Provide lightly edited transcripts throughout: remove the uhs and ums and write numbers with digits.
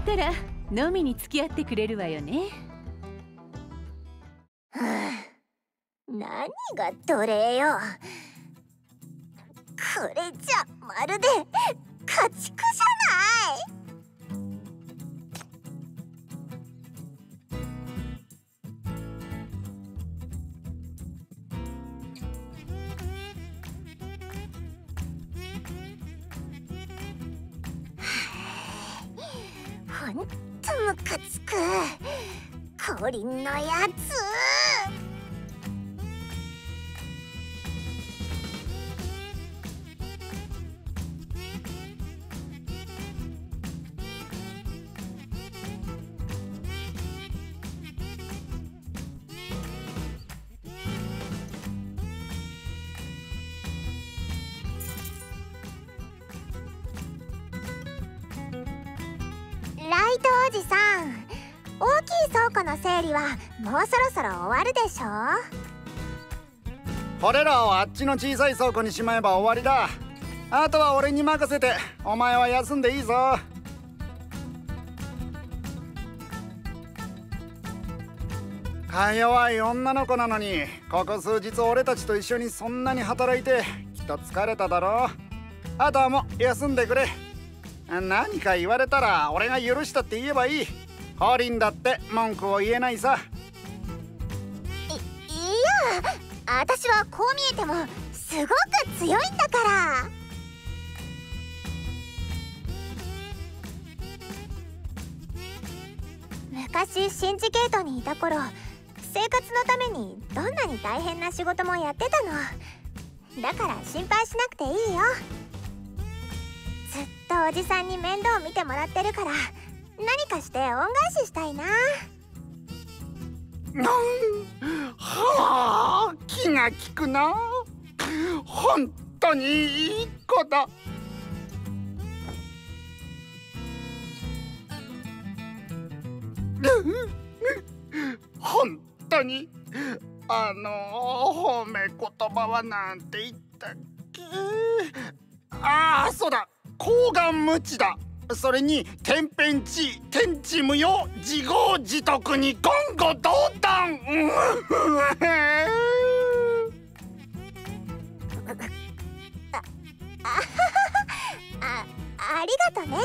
ったら飲みに付き合ってくれるわよね。 何が奴隷よ。これじゃまるで家畜じゃない。ほんとムカつく降臨のやつ。ライトおじさん、大きい倉庫の整理はもうそろそろ終わるでしょ。 これらをあっちの小さい倉庫にしまえば終わりだ。あとは俺に任せて、お前は休んでいいぞ。か弱い女の子なのに、ここ数日俺たちと一緒にそんなに働いてきっと疲れただろう。あとはもう休んでくれ。何か言われたら俺が許したって言えばいい。ホリンだって文句を言えないさ。 いや、私はこう見えてもすごく強いんだから。昔シンジケートにいた頃、生活のためにどんなに大変な仕事もやってたの。だから心配しなくていいよ。ずっとおじさんに面倒見てもらってるから、何かして恩返ししたいな。 はあ、気が利くな。本当にいい子だ。本当に褒め言葉はなんて言ったっけ。ああ、そうだ、高顔無知だ。それに天変地異、天地無用、自業自得に言語道断。 ありがとね。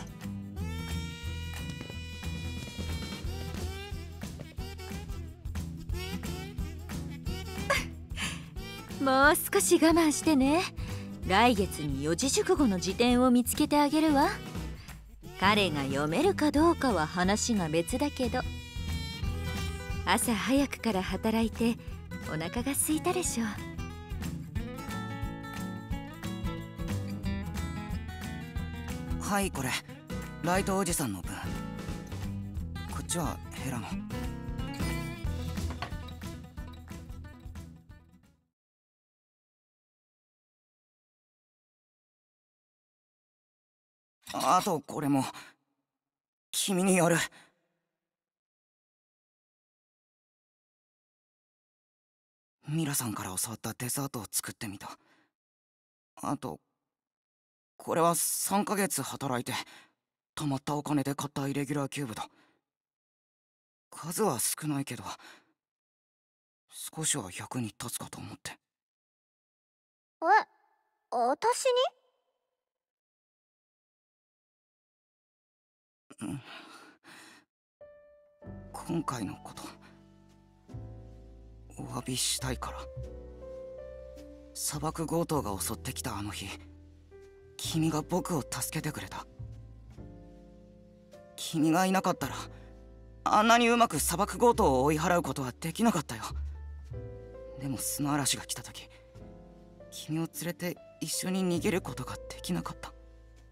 もう少し我慢してね。来月に四字熟語の辞典を見つけてあげるわ。彼が読めるかどうかは話が別だけど。朝早くから働いてお腹が空いたでしょう。 はい、これライトおじさんの分。こっちはヘラの。あとこれも君による。ミラさんから教わったデザートを作ってみた。あとこれは3ヶ月働いて貯まったお金で買ったイレギュラーキューブだ。数は少ないけど少しは役に立つかと思って。 私に？ 今回のことお詫びしたいから。砂漠強盗が襲ってきたあの日、君が僕を助けてくれた。君がいなかったらあんなにうまく砂漠強盗を追い払うことはできなかったよ。でも砂嵐が来た時、君を連れて一緒に逃げることができなかった。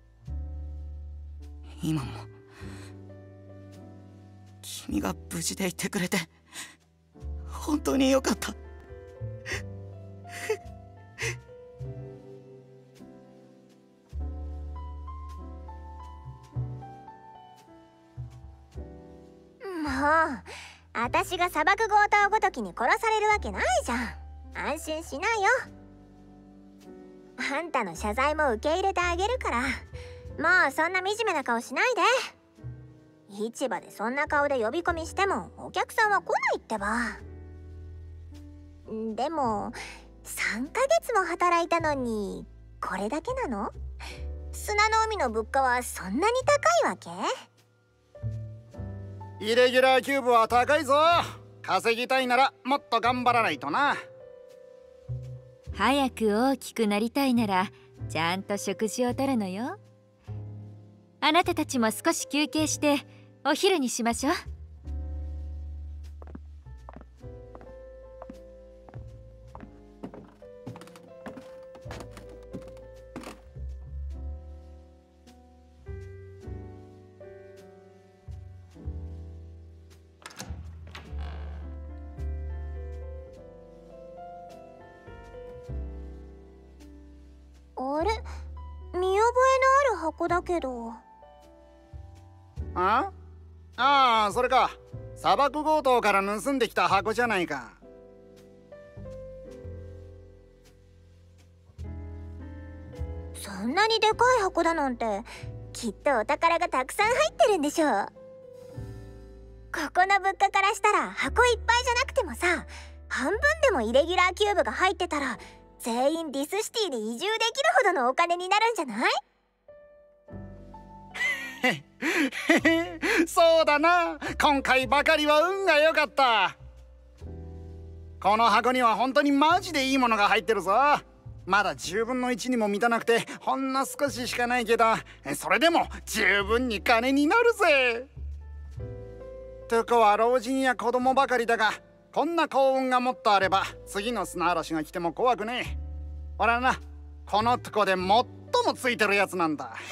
今も君が無事でいてくれて本当によかった。 もう私が砂漠強盗ごときに殺されるわけないじゃん。安心しなよ。あんたの謝罪も受け入れてあげるから、もうそんな惨めな顔しないで。 市場でそんな顔で呼び込みしてもお客さんは来ないってば。でも3ヶ月も働いたのにこれだけなの？砂の海の物価はそんなに高いわけ？ イレギュラーキューブは高いぞ。稼ぎたいならもっと頑張らないとな。 早く大きくなりたいならちゃんと食事をとるのよ。あなたたちも少し休憩してお昼にしましょう。 あれ、見覚えのある箱だけど。 ああ、それか。砂漠強盗から盗んできた箱じゃないか。 そんなにでかい箱だなんて、きっとお宝がたくさん入ってるんでしょう。ここの物価からしたら箱いっぱいじゃなくてもさ、半分でもイレギュラーキューブが入ってたら全員ディスシティに移住できるほどのお金になるんじゃない？ そうだな。今回ばかりは運が良かった。この箱には本当にマジでいいものが入ってるぞ。まだ10分の1にも満たなくてほんの少ししかないけど、それでも十分に金になるぜ。トゥコは老人や子供ばかりだが、こんな幸運がもっとあれば次の砂嵐が来ても怖くねえ。俺はな、このトゥコで最もついてるやつなんだ。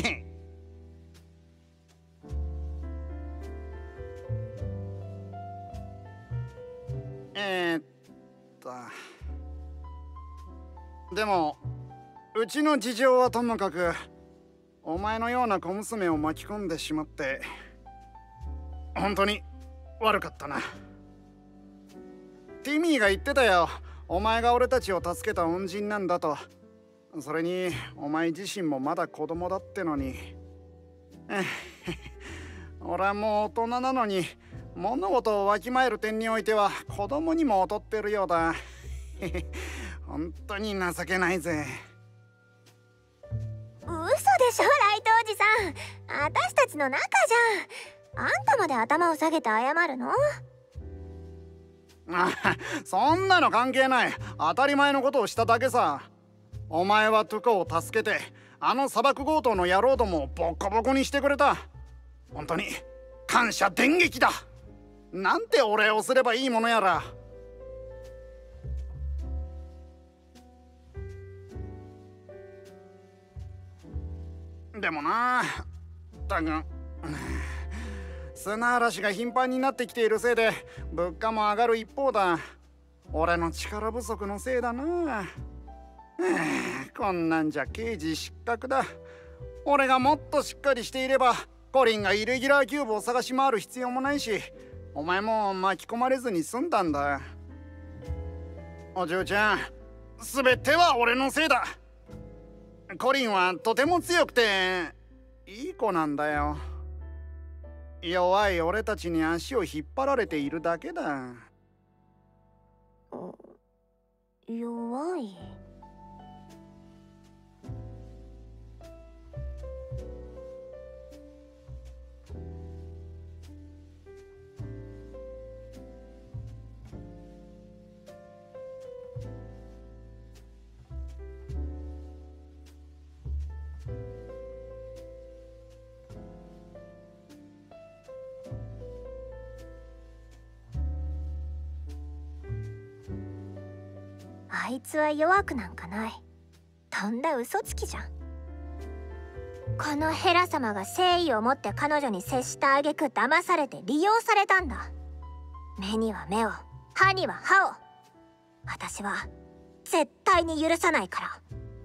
でもうちの事情はともかく、お前のような小娘を巻き込んでしまって本当に悪かったな。ティミーが言ってたよ。お前が俺たちを助けた恩人なんだと。それにお前自身もまだ子供だってのに。俺はもう大人なのに物事をわきまえる点においては子供にも劣ってるようだ。本当に情けないぜ。 嘘でしょ、ライトおじさん。私たちの仲じゃん。あんたまで頭を下げて謝るの？ そんなの関係ない。当たり前のことをしただけさ。お前はトゥコを助けてあの砂漠強盗の野郎どもをボコボコにしてくれた。本当に感謝電撃だ。なんてお礼をすればいいものやら。でもな、たく砂嵐が頻繁になってきているせいで物価も上がる一方だ。俺の力不足のせいだな。こんなんじゃ刑事失格だ。俺がもっとしっかりしていればコリンがイレギュラーキューブを探し回る必要もないし、お前も巻き込まれずに済んだんだ。お嬢ちゃん、全ては俺のせいだ。コリンはとても強くていい子なんだよ。弱い俺たちに足を引っ張られているだけだ。 弱い？あいつは弱くなんかない。とんだ嘘つきじゃん。このヘラ様が誠意を持って彼女に接した挙句騙されて利用されたんだ。目には目を、歯には歯を。私は絶対に許さないから。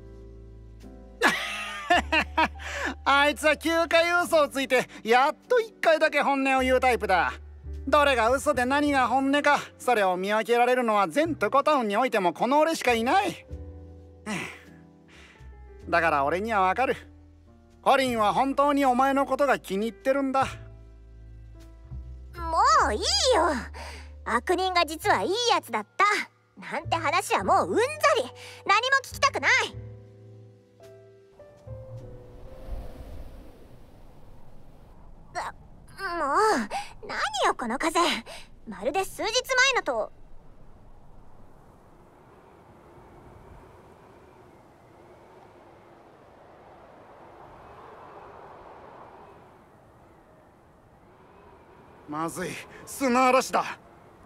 あいつは9回嘘をついてやっと1回だけ本音を言うタイプだ。どれが嘘で何が本音か、それを見分けられるのは全トコタウンにおいてもこの俺しかいない。だから俺にはわかる。コリンは本当にお前のことが気に入ってるんだ。 もいいよ。悪人が実はいいやつだったなんて話はもううんざり。何も聞きたくない。もう何よこの風。まるで数日前のと。 まずい、砂嵐だ。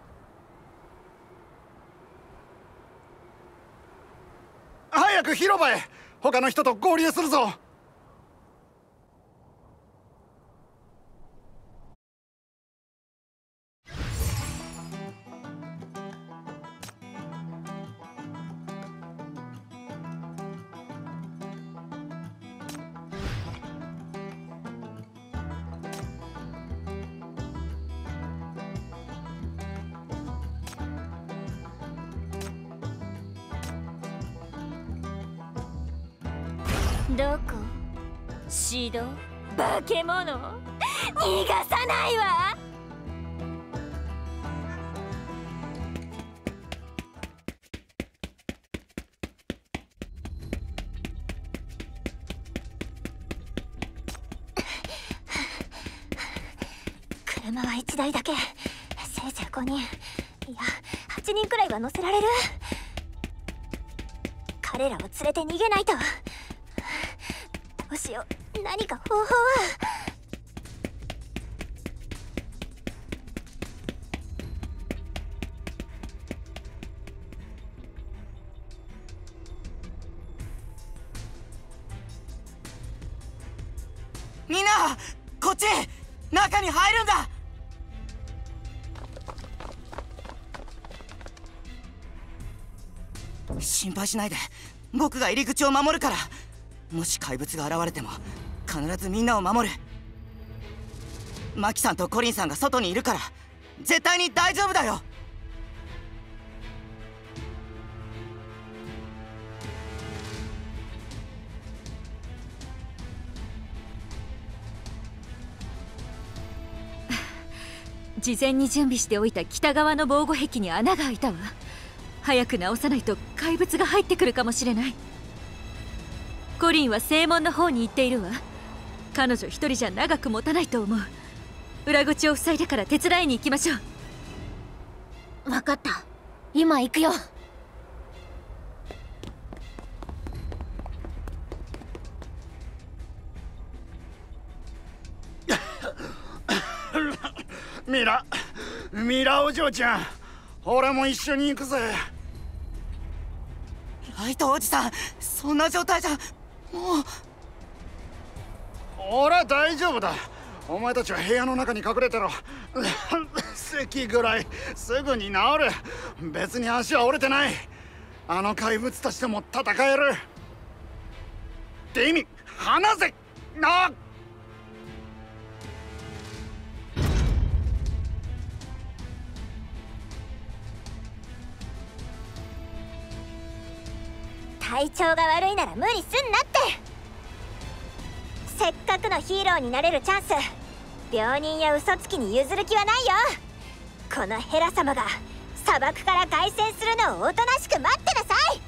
早く広場へ。他の人と合流するぞ。 どこ？指導？化け物？逃がさないわ！ 車は1台だけ。せいぜい5人、いや8人くらいは乗せられる。彼らを連れて逃げないと。どうしよう、何か方法は。 みんなこっち、中に入るんだ。心配しないで、僕が入り口を守るから。もし怪物が現れても必ずみんなを守る。マキさんとコリンさんが外にいるから絶対に大丈夫だよ。 事前に準備しておいた北側の防護壁に穴が開いたわ。早く直さないと怪物が入ってくるかもしれない。コリンは正門の方に行っているわ。彼女一人じゃ長く持たないと思う。裏口を塞いでから手伝いに行きましょう。 分かった、今行くよ。 ミラお嬢ちゃん、俺も一緒に行くぜ。 ライトおじさん、そんな状態じゃもう。 俺は大丈夫だ。お前たちは部屋の中に隠れてろ。咳ぐらいすぐに治る。別に足は折れてない。あの怪物たちとも戦える。って意味、離せな。 体調が悪いなら無理すんなって。せっかくのヒーローになれるチャンス、病人や嘘つきに譲る気はないよ。このヘラ様が砂漠から凱旋するのをおとなしく待ってなさい。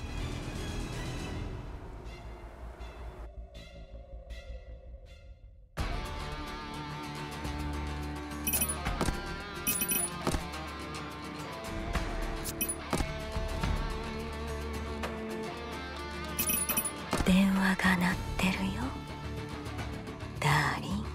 電話が鳴ってるよ、ダーリン。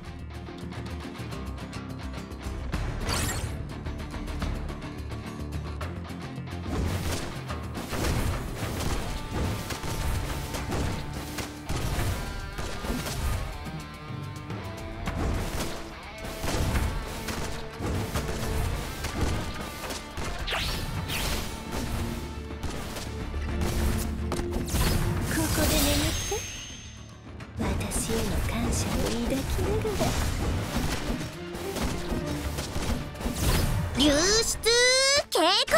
ここで眠って、私への感謝を抱きながら。 流出警告。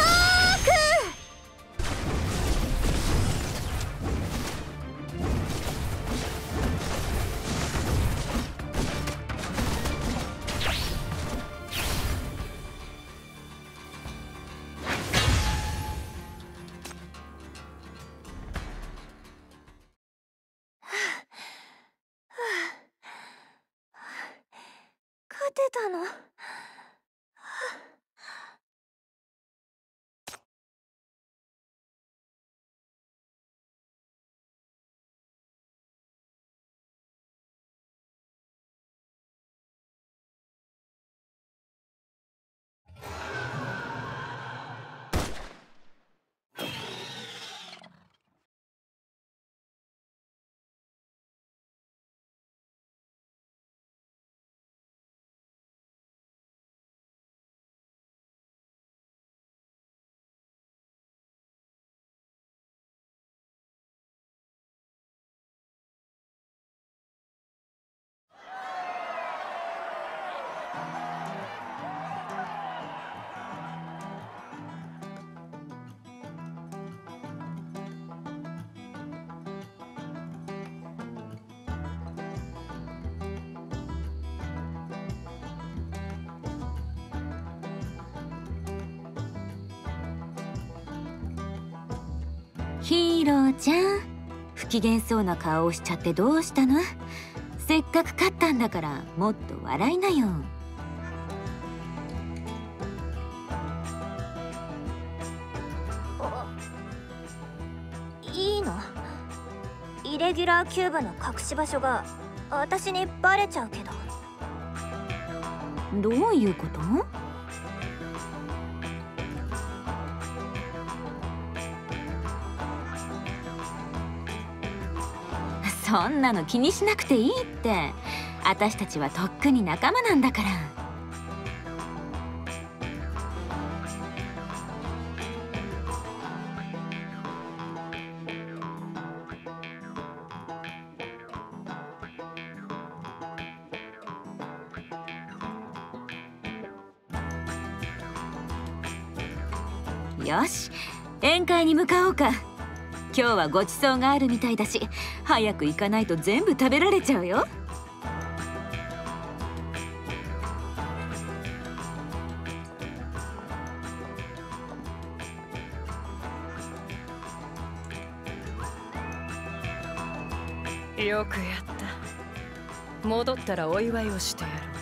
ってたの。 ヒーローちゃん、不機嫌そうな顔をしちゃってどうしたの？せっかく勝ったんだからもっと笑いなよ。 いいの？イレギュラーキューブの隠し場所が私にバレちゃうけど。 どういうこと？そんなの気にしなくていいって。私たちはとっくに仲間なんだから。よし、宴会に向かおうか。今日はごちそうがあるみたいだし、早く行かないと全部食べられちゃうよ。 よくやった。戻ったらお祝いをしてやる。